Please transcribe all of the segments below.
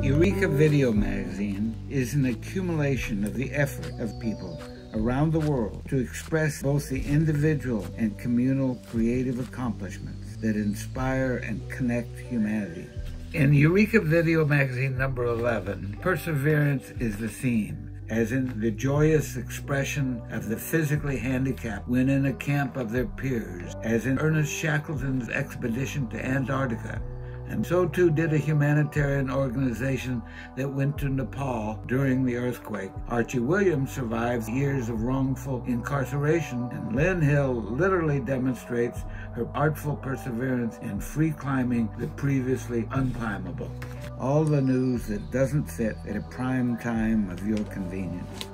Eureka Video Magazine is an accumulation of the effort of people around the world to express both the individual and communal creative accomplishments that inspire and connect humanity. In Eureka Video Magazine number 11, perseverance is the theme, as in the joyous expression of the physically handicapped when in a camp of their peers, as in Ernest Shackleton's expedition to Antarctica. And so too did a humanitarian organization that went to Nepal during the earthquake. Archie Williams survived years of wrongful incarceration, and Lynn Hill literally demonstrates her artful perseverance in free climbing the previously unclimbable. All the news that doesn't fit at a prime time of your convenience.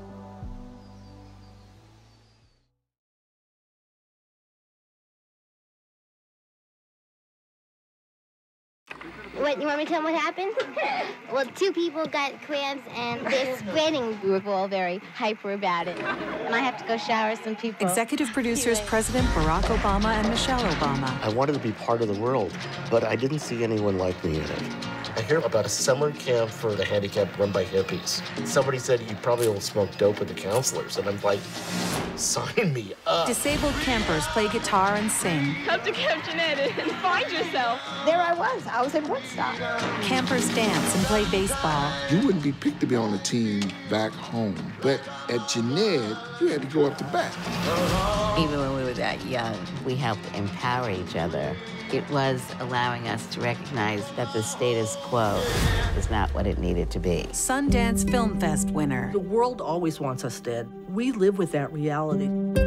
What, you want me to tell them what happened? Well, 2 people got cramps and they're spreading. We were all very hyper about it. And I have to go shower some people. Executive producers President Barack Obama and Michelle Obama. I wanted to be part of the world, but I didn't see anyone like me in it. I hear about a summer camp for the handicapped run by hippies. Somebody said you probably will smoke dope with the counselors, and I'm like, sign me up. Disabled campers play guitar and sing. Come to Camp Jeanette and find yourself. There I was in Woodstock. Campers dance and play baseball. You wouldn't be picked to be on a team back home, but at Jeanette, you had to go up to bat. Even when we were that young, we helped empower each other. It was allowing us to recognize that the status quo is not what it needed to be. Sundance Film Fest winner. The world always wants us dead. We live with that reality.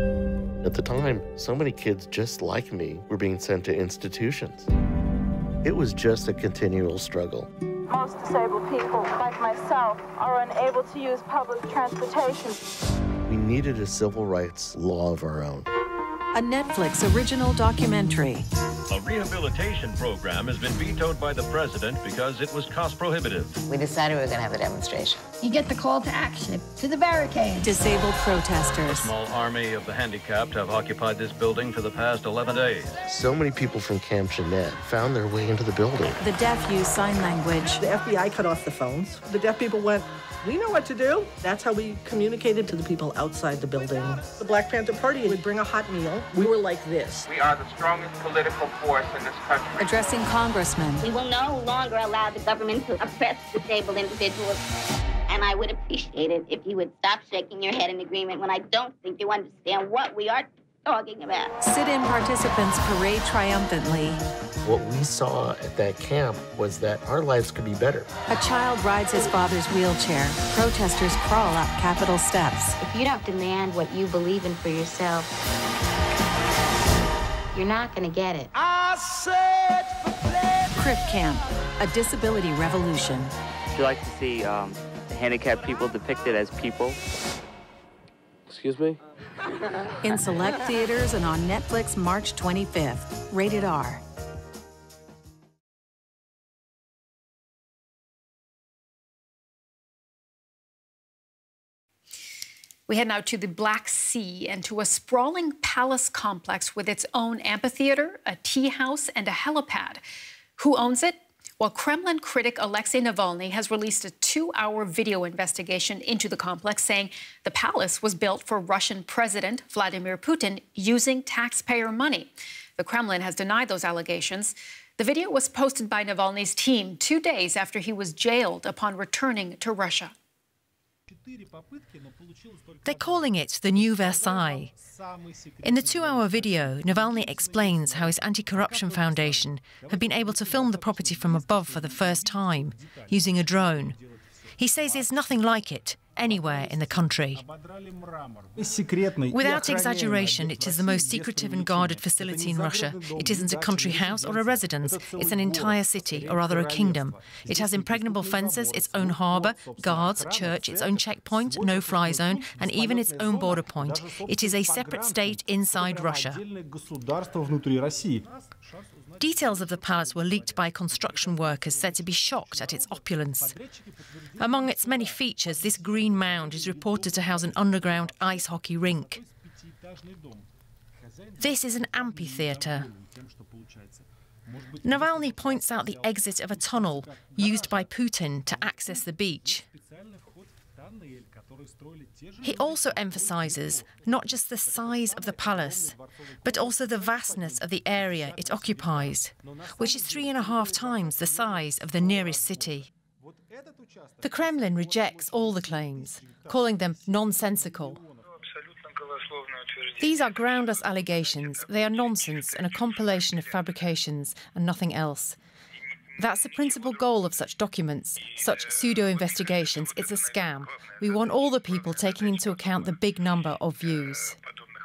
At the time, so many kids just like me were being sent to institutions. It was just a continual struggle. Most disabled people, like myself, are unable to use public transportation. We needed a civil rights law of our own. A Netflix original documentary. A rehabilitation program has been vetoed by the president because it was cost prohibitive. We decided we were going to have a demonstration. You get the call to action, to the barricades. Disabled A protesters. small army of the handicapped have occupied this building for the past 11 days. So many people from Camp Jeanette found their way into the building. The deaf use sign language. The FBI cut off the phones. The deaf people went, we know what to do. That's how we communicated to the people outside the building. The Black Panther Party would bring a hot meal. We were like this. We are the strongest political force in this country. Addressing congressmen. We will no longer allow the government to oppress disabled individuals. And I would appreciate it if you would stop shaking your head in agreement when I don't think you understand what we are talking about. Sit-in participants parade triumphantly. What we saw at that camp was that our lives could be better. A child rides his father's wheelchair. Protesters crawl up Capitol steps. If you don't demand what you believe in for yourself, you're not going to get it. Crip Camp, a disability revolution. Would you like to see the handicapped people depicted as people? Excuse me? In select theaters and on Netflix March 25th. Rated R. We head now to the Black Sea and to a sprawling palace complex with its own amphitheater, a tea house, and a helipad. Who owns it? Well, Kremlin critic Alexei Navalny has released a 2-hour video investigation into the complex, saying the palace was built for Russian President Vladimir Putin using taxpayer money. The Kremlin has denied those allegations. The video was posted by Navalny's team 2 days after he was jailed upon returning to Russia. They're calling it the New Versailles. In the 2-hour video, Navalny explains how his anti-corruption foundation had been able to film the property from above for the first time, using a drone. He says there's nothing like it anywhere in the country. Without exaggeration, it is the most secretive and guarded facility in Russia. It isn't a country house or a residence. It's an entire city, or rather a kingdom. It has impregnable fences, its own harbour, guards, church, its own checkpoint, no-fly zone, and even its own border point. It is a separate state inside Russia. Details of the palace were leaked by construction workers said to be shocked at its opulence. Among its many features, this green mound is reported to house an underground ice hockey rink. This is an amphitheatre. Navalny points out the exit of a tunnel used by Putin to access the beach. He also emphasises not just the size of the palace, but also the vastness of the area it occupies, which is 3.5 times the size of the nearest city. The Kremlin rejects all the claims, calling them nonsensical. These are groundless allegations. They are nonsense and a compilation of fabrications and nothing else. That's the principal goal of such documents, such pseudo-investigations. It's a scam. We want all the people taking into account the big number of views.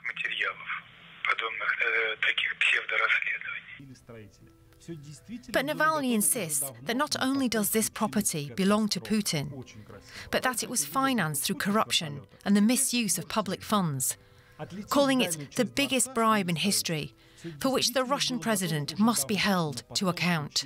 But Navalny insists that not only does this property belong to Putin, but that it was financed through corruption and the misuse of public funds, calling it the biggest bribe in history, for which the Russian president must be held to account.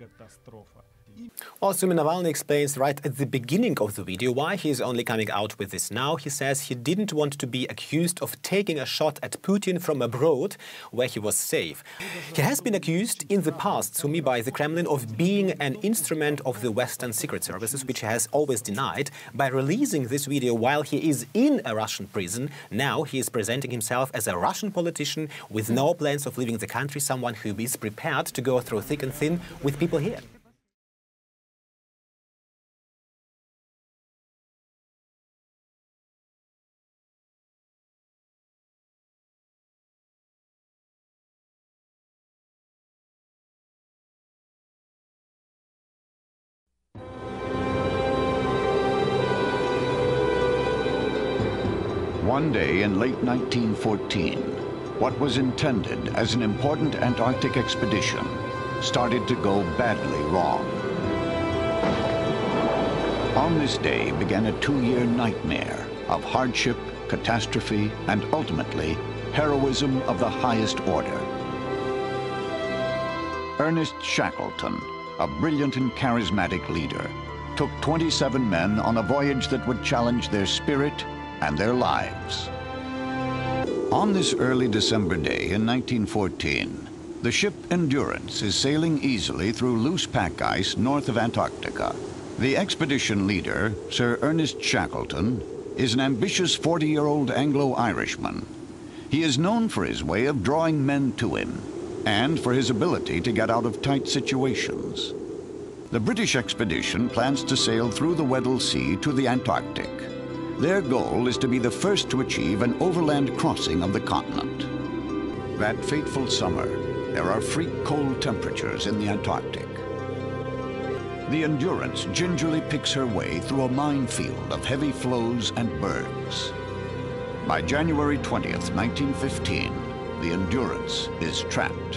Well, Sumi Navalny explains right at the beginning of the video why he is only coming out with this now. He says he didn't want to be accused of taking a shot at Putin from abroad, where he was safe. He has been accused in the past, Sumi, by the Kremlin of being an instrument of the Western secret services, which he has always denied. By releasing this video while he is in a Russian prison, now he is presenting himself as a Russian politician with no plans of leaving the country, someone who is prepared to go through thick and thin with people here. One day in late 1914, what was intended as an important Antarctic expedition started to go badly wrong. On this day began a 2-year nightmare of hardship, catastrophe, and ultimately heroism of the highest order. Ernest Shackleton, a brilliant and charismatic leader, took 27 men on a voyage that would challenge their spirit and their lives. On this early December day in 1914, the ship Endurance is sailing easily through loose pack ice north of Antarctica. The expedition leader, Sir Ernest Shackleton, is an ambitious 40-year-old Anglo-Irishman. He is known for his way of drawing men to him and for his ability to get out of tight situations. The British expedition plans to sail through the Weddell Sea to the Antarctic. Their goal is to be the first to achieve an overland crossing of the continent. That fateful summer, there are freak cold temperatures in the Antarctic. The Endurance gingerly picks her way through a minefield of heavy floes and bergs. By January 20th, 1915, the Endurance is trapped.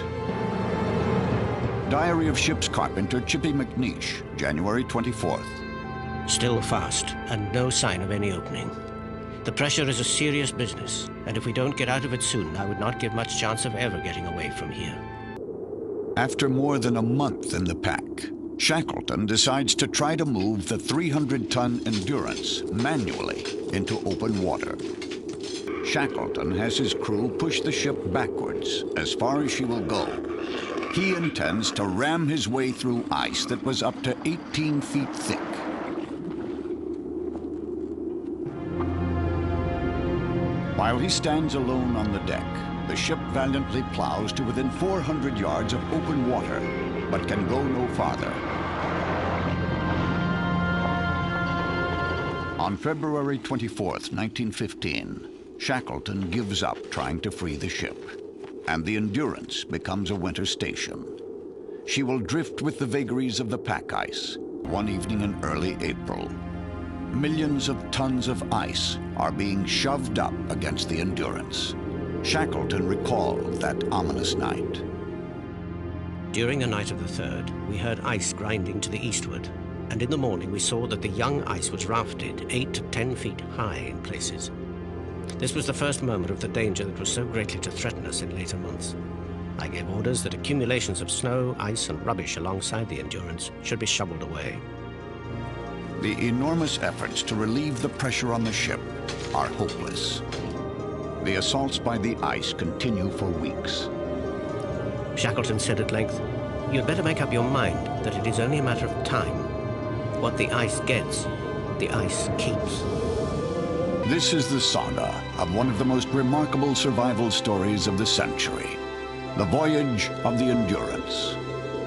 Diary of Ship's Carpenter Chippy McNeish, January 24th. Still fast, and no sign of any opening. The pressure is a serious business, and if we don't get out of it soon, I would not give much chance of ever getting away from here. After more than a month in the pack, Shackleton decides to try to move the 300-ton Endurance manually into open water. Shackleton has his crew push the ship backwards as far as she will go. He intends to ram his way through ice that was up to 18 feet thick. While he stands alone on the deck, the ship valiantly plows to within 400 yards of open water, but can go no farther. On February 24th, 1915, Shackleton gives up trying to free the ship, and the Endurance becomes a winter station. She will drift with the vagaries of the pack ice one evening in early April. Millions of tons of ice are being shoved up against the Endurance. Shackleton recalled that ominous night. During the night of the 3rd, we heard ice grinding to the eastward, and in the morning we saw that the young ice was rafted 8 to 10 feet high in places. This was the first moment of the danger that was so greatly to threaten us in later months. I gave orders that accumulations of snow, ice, and rubbish alongside the Endurance should be shoveled away. The enormous efforts to relieve the pressure on the ship are hopeless. The assaults by the ice continue for weeks. Shackleton said at length, you'd better make up your mind that it is only a matter of time. What the ice gets, the ice keeps. This is the saga of one of the most remarkable survival stories of the century, the voyage of the Endurance.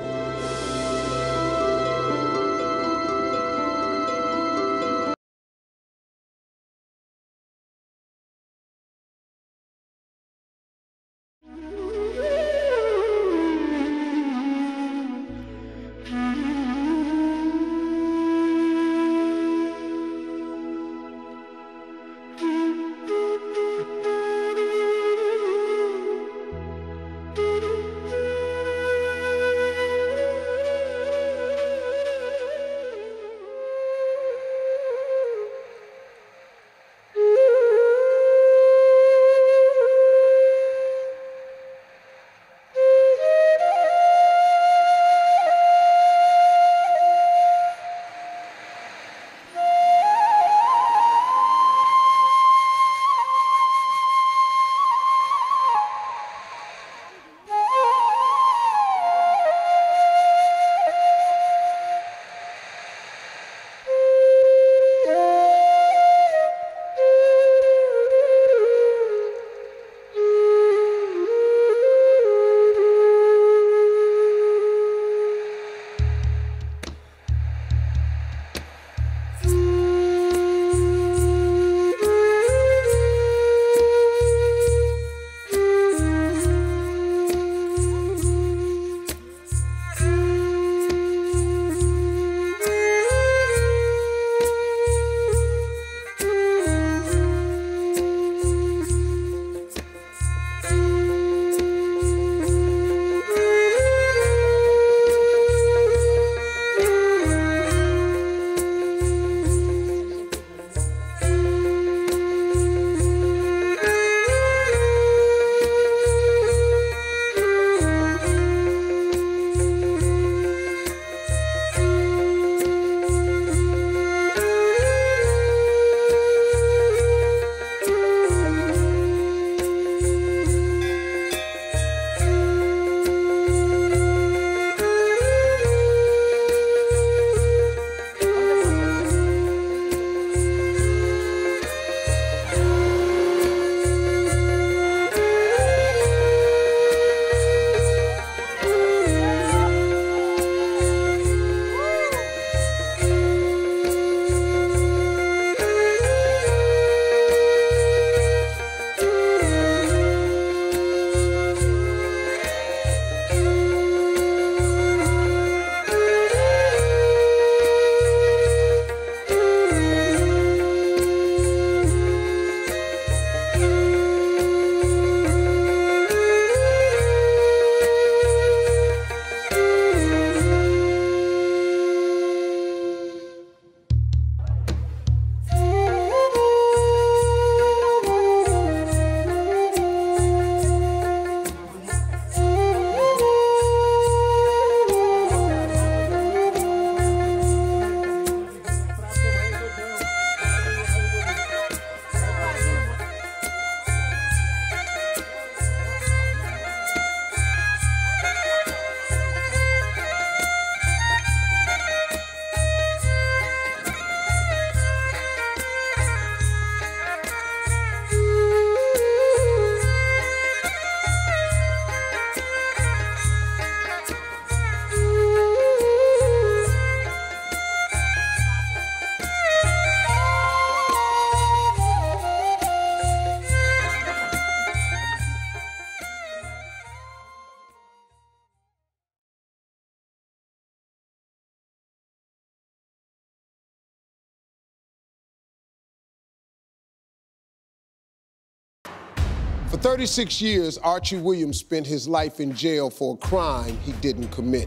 For 36 years, Archie Williams spent his life in jail for a crime he didn't commit.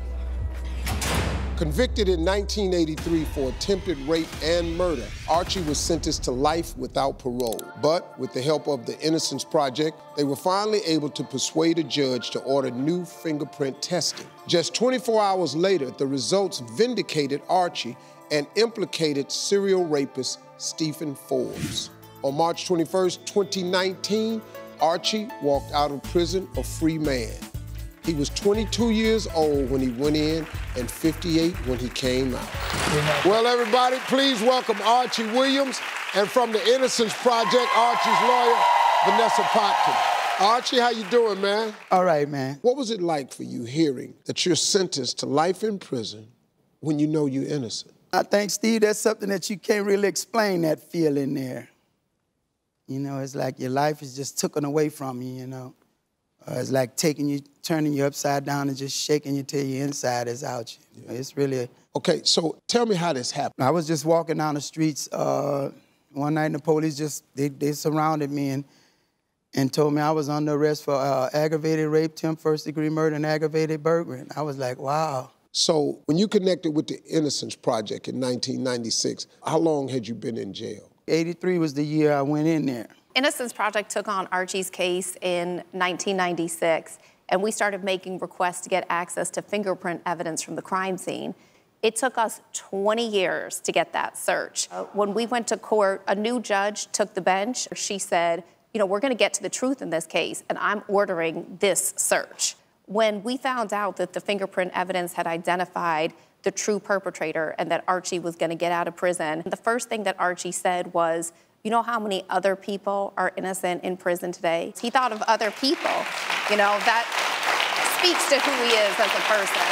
Convicted in 1983 for attempted rape and murder, Archie was sentenced to life without parole. But with the help of the Innocence Project, they were finally able to persuade a judge to order new fingerprint testing. Just 24 hours later, the results vindicated Archie and implicated serial rapist Stephen Forbes. On March 21st, 2019, Archie walked out of prison a free man. He was 22 years old when he went in and 58 when he came out. Well, everybody, please welcome Archie Williams, and from the Innocence Project, Archie's lawyer, Vanessa Potkin. Archie, how you doing, man? All right, man. What was it like for you hearing that you're sentenced to life in prison when you know you're innocent? I think, Steve, that's something that you can't really explain, that feeling there. You know, it's like your life is just taken away from you, you know. It's like turning you upside down and just shaking you till your inside is out. Yeah. It's really... Okay, so tell me how this happened. I was just walking down the streets one night, and the police just, they surrounded me and told me I was under arrest for aggravated rape, first-degree murder, and aggravated burglary. I was like, wow. So when you connected with the Innocence Project in 1996, how long had you been in jail? 83 was the year I went in there. Innocence Project took on Archie's case in 1996, and we started making requests to get access to fingerprint evidence from the crime scene. It took us 20 years to get that search. When we went to court, a new judge took the bench. She said, you know, we're going to get to the truth in this case, and I'm ordering this search. When we found out that the fingerprint evidence had identified the true perpetrator and that Archie was going to get out of prison, the first thing that Archie said was, you know how many other people are innocent in prison today? He thought of other people. You know, that speaks to who he is as a person.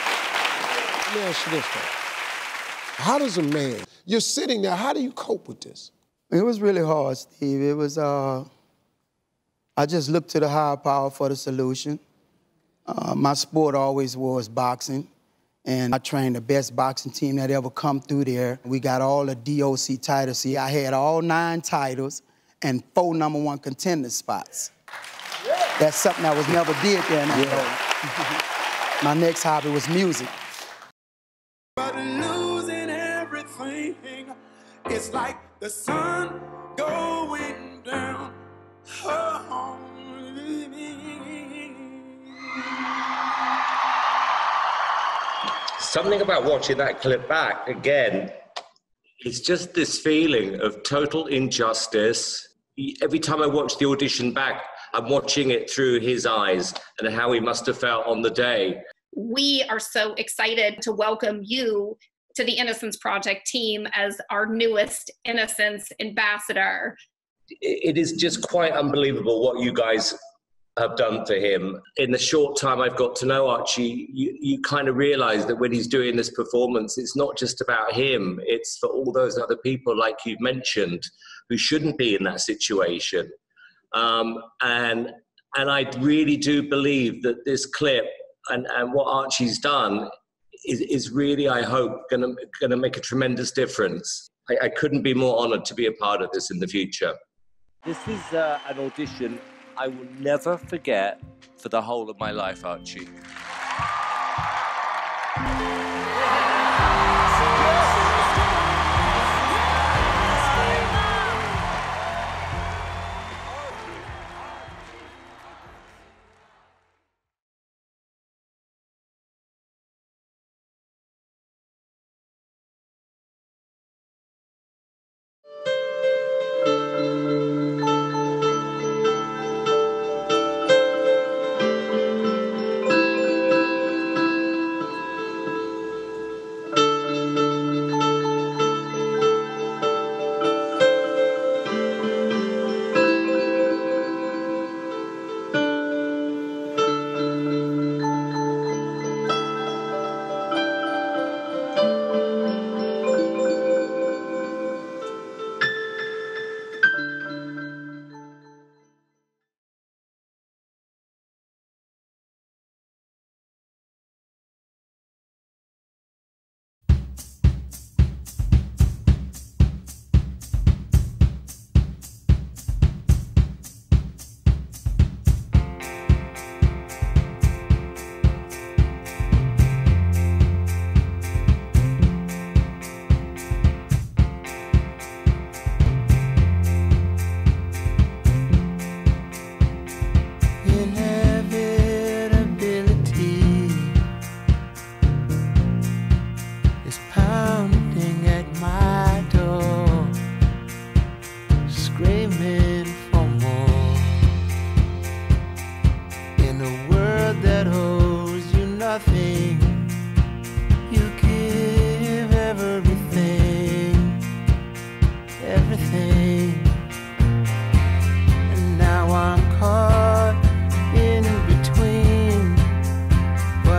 Let me ask you this, though. How does a man, you're sitting there, how do you cope with this? It was really hard, Steve. It was, I just looked to the higher power for the solution. My sport always was boxing. And I trained the best boxing team that ever come through there. We got all the DOC titles. See, I had all 9 titles and 4 #1 contender spots. That's something I was never did there in that My next hobby was music. But losing everything, it's like the sun going down. Oh. Something about watching that clip back again, it's just this feeling of total injustice. Every time I watch the audition back, I'm watching it through his eyes and how he must have felt on the day. We are so excited to welcome you to the Innocence Project team as our newest Innocence ambassador. It is just quite unbelievable what you guys have done for him. In the short time I've got to know Archie, you kind of realize that when he's doing this performance, it's not just about him, it's for all those other people, like you've mentioned, who shouldn't be in that situation. And I really do believe that this clip and what Archie's done is really, I hope, gonna make a tremendous difference. I couldn't be more honored to be a part of this in the future. This is an audition I will never forget for the whole of my life, Archie.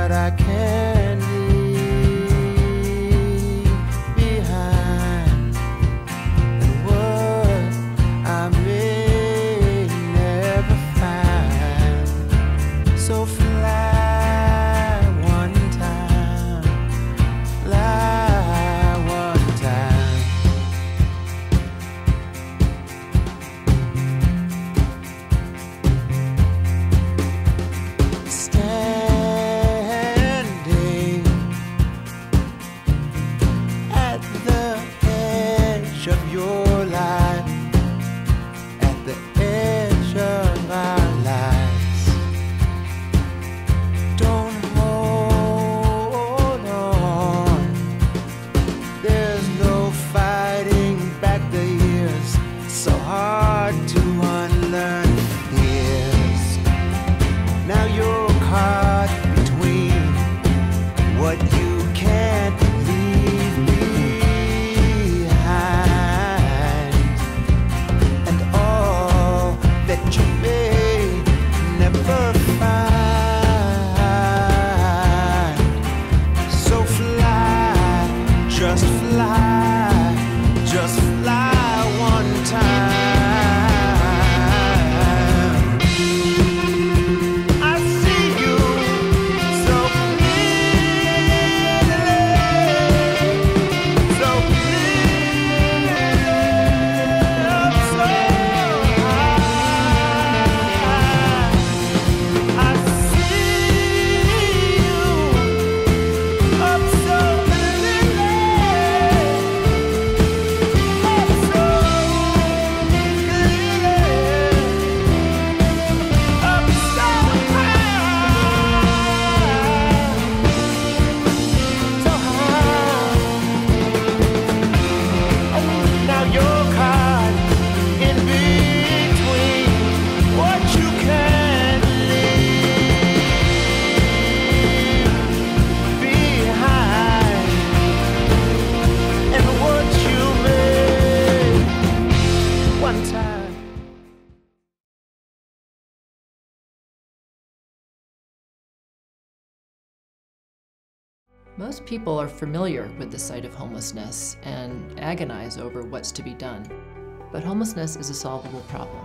what I can leave behind, and what I may never find. So fly one time, fly one time. Standing at the edge of your life, at the edge of our lives. Don't hold on. There's no fighting back the years, so hard to unlearn years. Now you're caught between what you can't leave behind and all that you may never find. So fly, just fly one time. I see you so clearly, so clearly, up so high. I see you up so clearly, up so clearly, up so now you're caught in between what you can leave behind and what you made one time. Most people are familiar with the sight of homelessness and agonize over what's to be done. But homelessness is a solvable problem.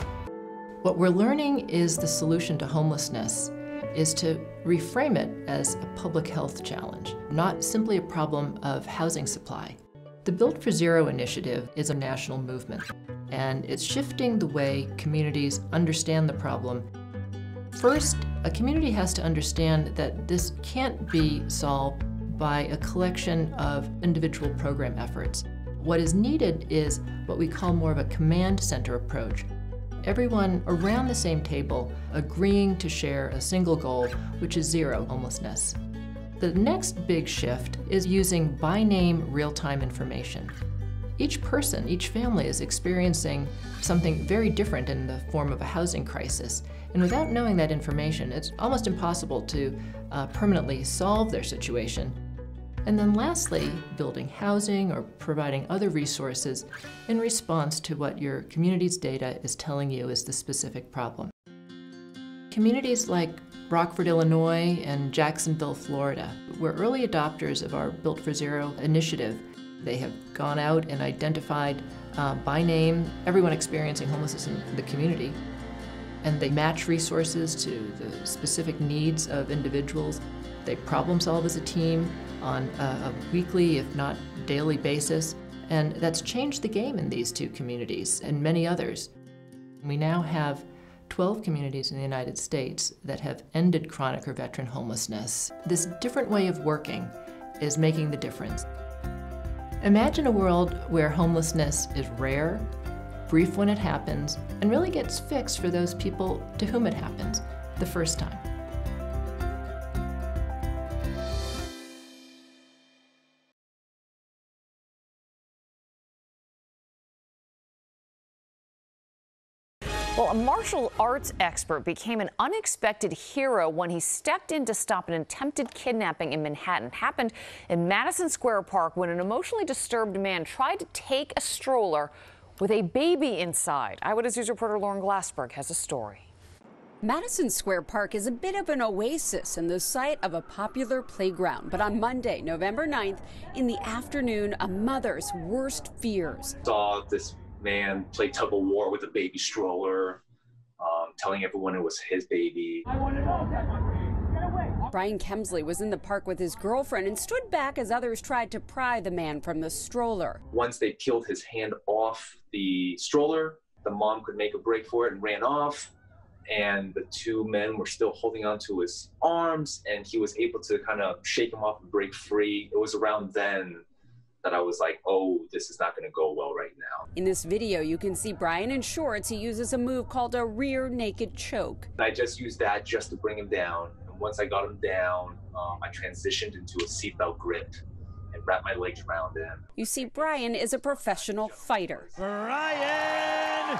What we're learning is the solution to homelessness is to reframe it as a public health challenge, not simply a problem of housing supply. The Built for Zero initiative is a national movement, and it's shifting the way communities understand the problem. First, a community has to understand that this can't be solved by a collection of individual program efforts. What is needed is what we call more of a command center approach. Everyone around the same table agreeing to share a single goal, which is zero homelessness. The next big shift is using by name real-time information. Each person, each family is experiencing something very different in the form of a housing crisis. And without knowing that information, it's almost impossible to permanently solve their situation. And then lastly, building housing or providing other resources in response to what your community's data is telling you is the specific problem. Communities like Rockford, Illinois and Jacksonville, Florida were early adopters of our Built for Zero initiative. They have gone out and identified by name everyone experiencing homelessness in the community, and they match resources to the specific needs of individuals. They problem solve as a team on a weekly, if not daily basis, and that's changed the game in these two communities and many others. We now have 12 communities in the United States that have ended chronic or veteran homelessness. This different way of working is making the difference. Imagine a world where homelessness is rare, brief when it happens, and really gets fixed for those people to whom it happens the first time. Well, a martial arts expert became an unexpected hero when he stepped in to stop an attempted kidnapping in Manhattan. It happened in Madison Square Park when an emotionally disturbed man tried to take a stroller with a baby inside. Eyewitness News reporter Lauren Glassberg has a story. Madison Square Park is a bit of an oasis and the site of a popular playground. But on Monday, November 9th, in the afternoon, a mother's worst fears. Saw this man play tug of war with a baby stroller, telling everyone it was his baby. Brian Kemsley was in the park with his girlfriend and stood back as others tried to pry the man from the stroller. Once they peeled his hand off the stroller, the mom could make a break for it and ran off. And the two men were still holding onto his arms, and he was able to kind of shake him off and break free. It was around then that I was like, oh, this is not going to go well right now. In this video, you can see Brian in shorts. He uses a move called a rear naked choke. I just used that just to bring him down. And once I got him down, I transitioned into a seatbelt grip and wrapped my legs around him. You see, Brian is a professional fighter. Brian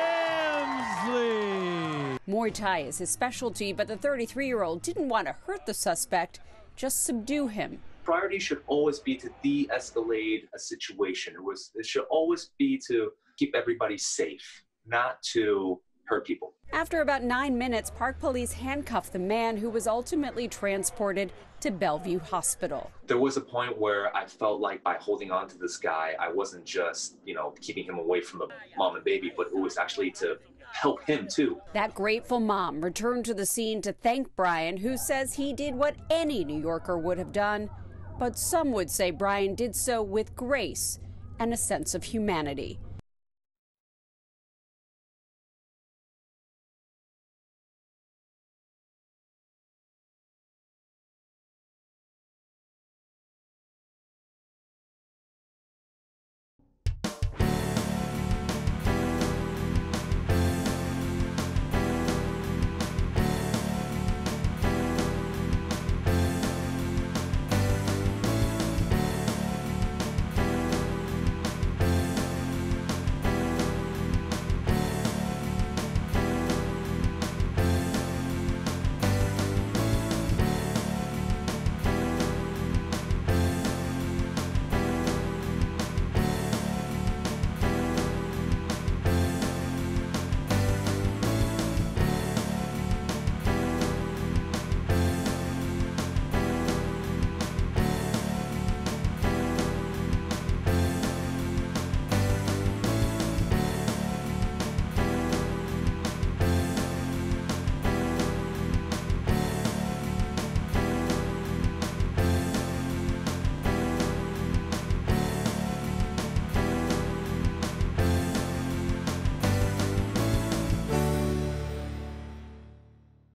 Kemsley! Muay Thai is his specialty, but the 33-year-old didn't want to hurt the suspect, just subdue him. Priority should always be to de-escalate a situation. It should always be to keep everybody safe, not to hurt people. After about 9 minutes, Park Police handcuffed the man, who was ultimately transported to Bellevue Hospital. There was a point where I felt like by holding on to this guy, I wasn't just, keeping him away from the mom and baby, but it was actually to help him too. That grateful mom returned to the scene to thank Brian, who says he did what any New Yorker would have done. But some would say Brian did so with grace and a sense of humanity.